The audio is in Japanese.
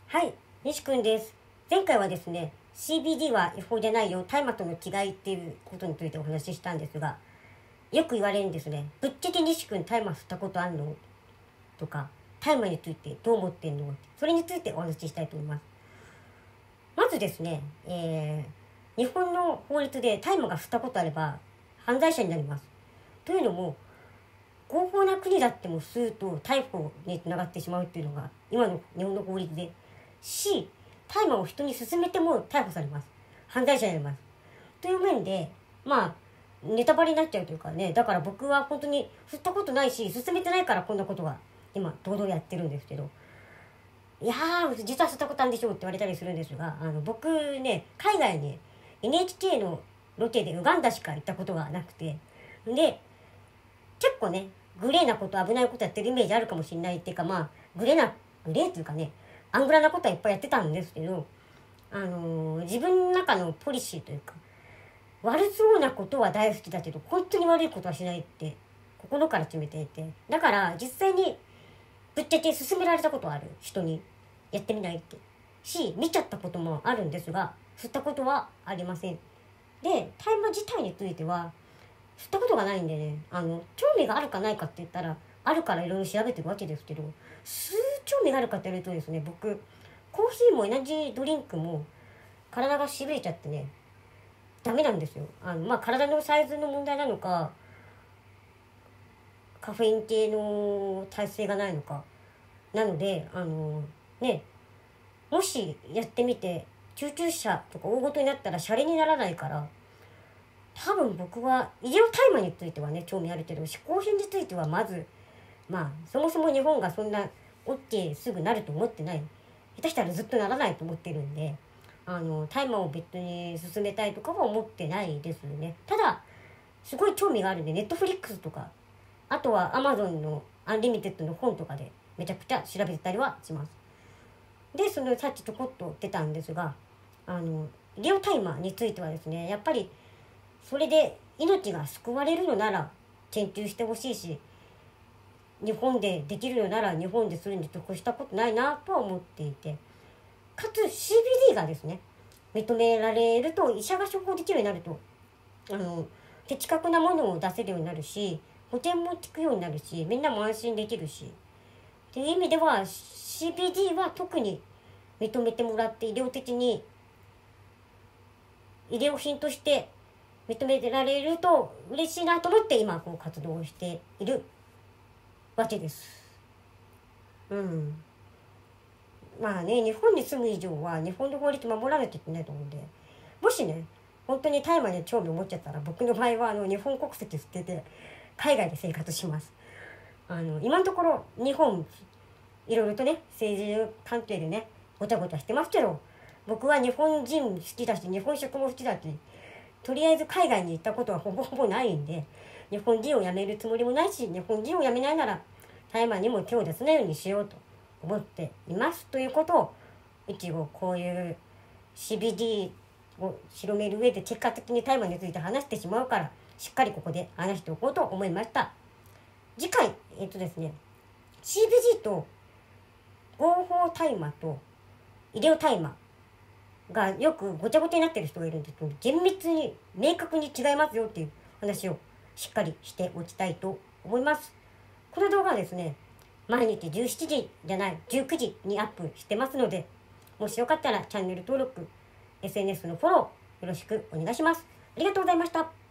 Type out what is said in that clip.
はい、西くんです。前回はですね、CBD は違法じゃないよ、大麻との違いっていうことについてお話ししたんですが、よく言われるんですね。ぶっちゃけ西くん大麻吸ったことあんのとか、大麻についてどう思ってんの、それについてお話ししたいと思います。まずですね、日本の法律で大麻が吸ったことあれば犯罪者になります。というのも、合法な国だっても吸うと逮捕につながってしまうっていうのが今の日本の法律で、大麻を人に勧めても逮捕されます。犯罪者になります。という面で、ネタバレになっちゃうというかね、だから僕は本当に吸ったことないし、勧めてないからこんなことが今堂々やってるんですけど、いやー、実は吸ったことあるんでしょうって言われたりするんですが、僕ね、海外に NHK のロケでウガンダしか行ったことがなくて、で、結構ね、グレーなこと、危ないことやってるイメージあるかもしれないっていうか、グレーっていうかね、アングラなことはいっぱいやってたんですけど、自分の中のポリシーというか、悪そうなことは大好きだけど、本当に悪いことはしないって、心から決めていて。だから、実際に、ぶっちゃけ勧められたことある人に、やってみないって。見ちゃったこともあるんですが、吸ったことはありません。で、大麻自体については、吸ったことがないんでね、興味があるかないかって言ったら、あるからいろいろ調べてるわけですけど、吸う興味があるかって言われるとですね、僕、コーヒーもエナジードリンクも、体がしびれちゃってね、ダメなんですよ。体のサイズの問題なのか、カフェイン系の耐性がないのか。なので、もしやってみて、救急車とか大ごとになったらシャレにならないから、多分僕は医療大麻についてはね興味あるけど、嗜好品についてはまずそもそも日本がそんな OK すぐなると思ってない、下手したらずっとならないと思ってるんで、大麻を別に進めたいとかは思ってないですよね。ただすごい興味があるんで、ネットフリックスとか、あとはアマゾンのアンリミテッドの本とかでめちゃくちゃ調べてたりはします。で、そのさっきちょこっと出たんですが、医療大麻についてはですね、やっぱりそれで命が救われるのなら研究してほしいし、日本でできるのなら日本でするに得したことないなとは思っていて、かつ CBD がですね認められると、医者が処方できるようになると的確なものを出せるようになるし、保険も効くようになるし、みんなも安心できるしっていう意味では CBD は特に認めてもらって、医療的に医療品として認められると嬉しいなと思って今こう活動をしているわけです。日本に住む以上は日本の法律守らなきゃいけないと思うんで、もしね本当に大麻に興味を持っちゃったら、僕の場合は日本国籍捨てて海外で生活します。今のところ日本いろいろとね政治関係でねごちゃごちゃしてますけど、僕は日本人好きだし、日本食も好きだし、とりあえず海外に行ったことはほぼほぼないんで、日本人を辞めるつもりもないし、日本人を辞めないなら大麻にも手を出さないようにしようと思っていますということを、一応こういう CBD を広める上で結果的に大麻について話してしまうから、しっかりここで話しておこうと思いました。次回ですね、 CBD と合法大麻と医療大麻がよくごちゃごちゃになってる人がいるんですけど、厳密に明確に違いますよっていう話をしっかりしておきたいと思います。この動画はですね、毎日19時にアップしてますので、もしよかったらチャンネル登録、SNS のフォローよろしくお願いします。ありがとうございました。